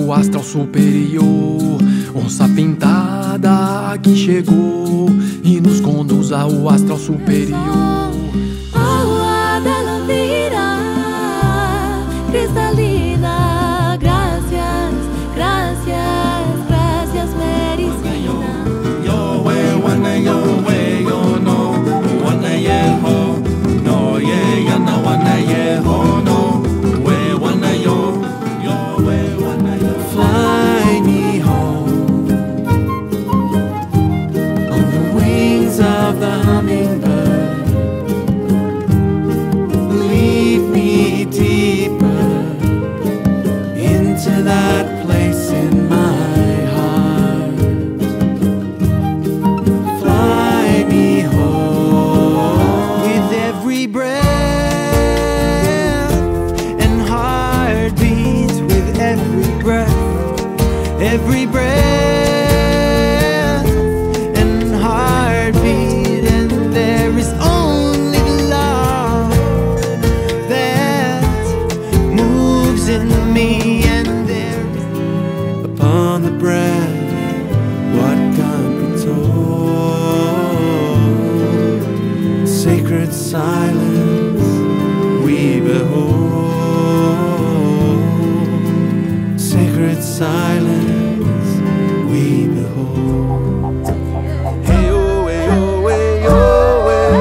ao astral superior. Onça pintada que chegou e nos conduz ao astral superior. Agua de la vida cristalina, gracias, gracias, gracias medicina. Yo way, yo no, wanna yeah ho, no yeah, ya no wanna yeah ho, no way, wanna yo way, wanna yo. Fly me home on the wings of the hummingbird. Lead me deeper into that place in my heart. Fly me home with every breath and heartbeat, with every breath and heartbeat. And there is only love that moves in me, and there is upon the breath what can't be told. Sacred silence we behold. Sacred silence we behold. Hey oh, hey oh, hey oh, hey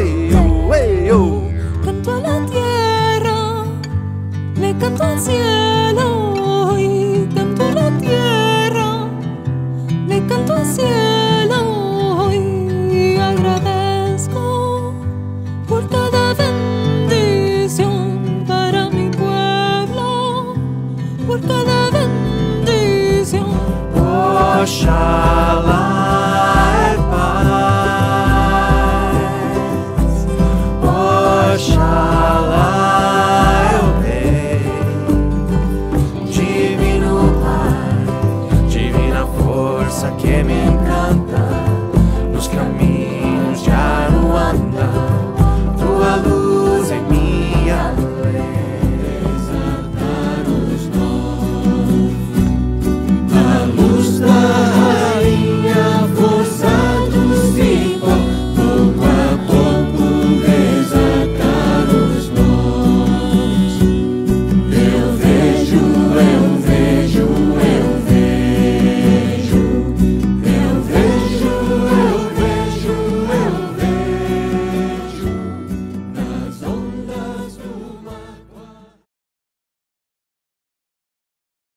Canto a la tierra, le canto al cielo.